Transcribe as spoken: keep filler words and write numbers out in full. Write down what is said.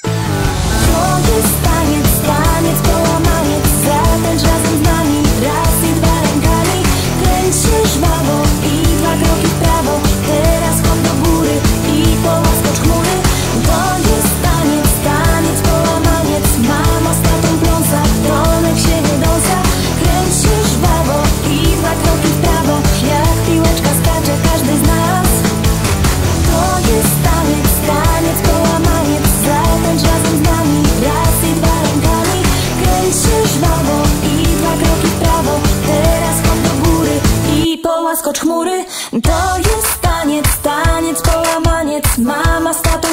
To jest taniec, taniec, połamaniec. Zatańcz razem z nami, raz i dwa rękami. Kręć się żwawo i dwa kroki w prawo. Teraz chłop do góry i połaskocz chmury. To jest taniec, taniec, połamaniec. Mama z tatą pląsa, Tomek się wydąsa. Kręć się żwawo i dwa kroki w prawo. Jak piłeczka skacze każdy z nas. To jest taniec, taniec, połamaniec. Zatańcz razem z nami, raz i dwa rękami. Kręć się żwawo i dwa kroki w prawo. Teraz chłop do góry i połaskocz chmury. To jest taniec, taniec, połamaniec. Mama z tatą